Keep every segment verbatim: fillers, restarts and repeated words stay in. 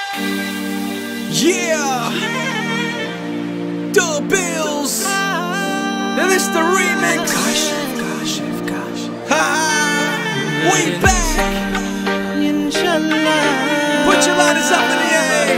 Yeah, Dub Bills. Now this the remix. Gosh, gosh, gosh. Ha! We back. Put your lighters up in the air.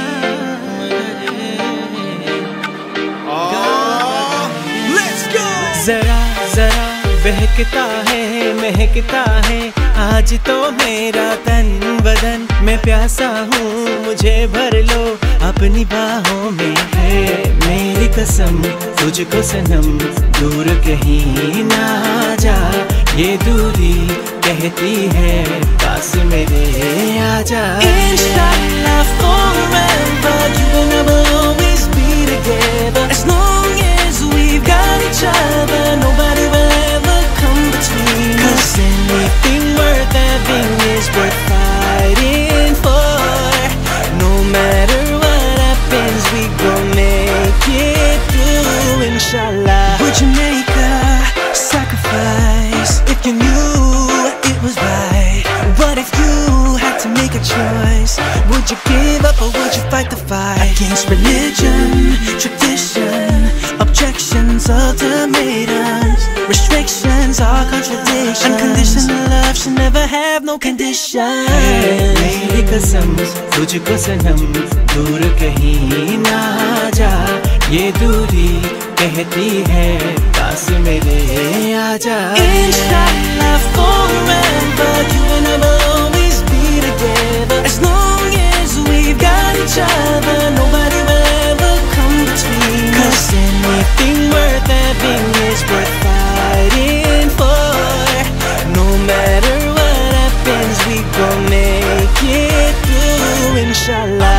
Oh, let's go. जरा जरा बहकता है महकता है आज तो मेरा तन बदन। मैं प्यासा हूँ मुझे भर लो अपनी बाहों में। है मेरी कसम तुझको सनम दूर कहीं ना जा। ये दूरी कहती है पास मेरे आजा। Inshallah forever you and I will always be together. As long as we've got each other, nobody will ever come between us. 'Cause anything worth having is worth fighting for. No matter what happens, we gon' make it through, inshallah. Would you make a sacrifice if you knew it was right? What if you had to make a choice? Would you give up or would you fight the fight? Against religion, tradition, objections, ultimatums, restrictions are contradictions. Unconditional love should never have no conditions. मेरी कसम तुझको सनम दूर कहीं ना जा। ये दूरी कहती है पास मेरे आजा। Inshallah forever you and I will always be together. As long as we've got each other, nobody will ever come between us. 'Cause anything worth having is worth fighting for. No matter what happens, we gon' make it through, inshallah.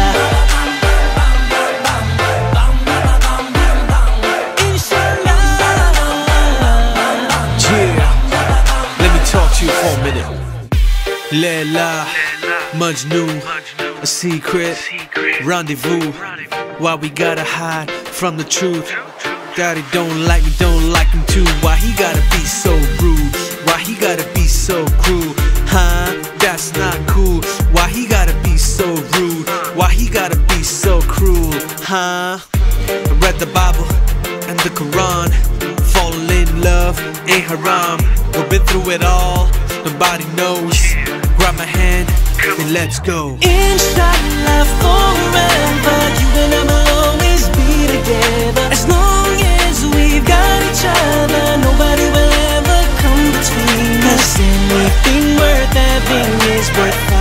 For a minute. Layla, Majnu, a secret rendezvous. Why we gotta hide from the truth? Daddy don't like me, don't like him too. Why he gotta be so rude? Why he gotta be so cruel? Huh? That's not cool. Why he gotta be so rude? Why he gotta be so cruel? Huh? I read the Bible and the Quran. Falling in love ain't haram. We've been through it all, nobody knows. Grab my hand and let's go. Inshallah forever you and I will always be together. As long as we've got each other, nobody will ever come between us. Anything worth having is worth